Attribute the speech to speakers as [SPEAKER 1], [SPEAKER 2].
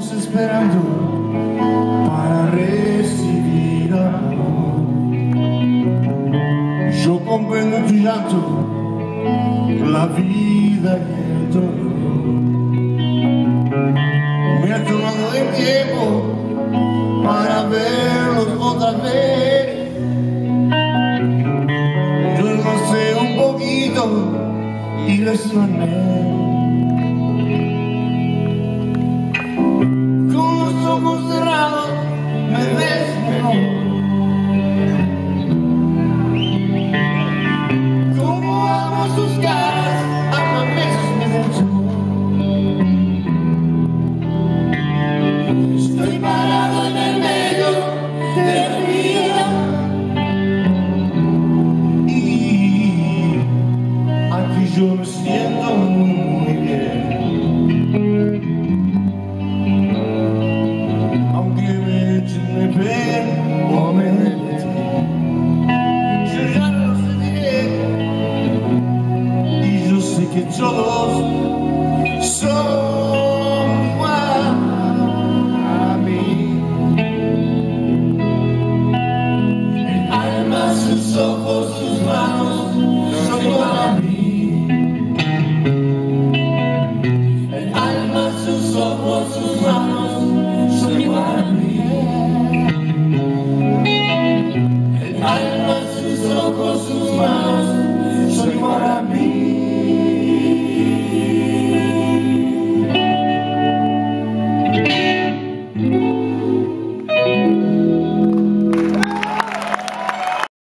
[SPEAKER 1] Estamos esperando para recibir amor. Yo comprendo tu llanto, la vida y el dolor. Me ha tomado el tiempo para verlos otra vez. Yo no sé un poquito y lesioné. Con los ojos cerrados me ves mejor. Como amo sus caras, a veces me dejo. Estoy parado en el medio de la vida y aquí yo me siento muy bien. Aunque me echen, me peguen o me meten, yo ya no lo sentiré. Y yo sé que todos son igual a mí. El alma, sus ojos, sus manos son igual a mí. El alma, sus ojos, sus manos son igual a mí. El alma, sus ojos, sus manos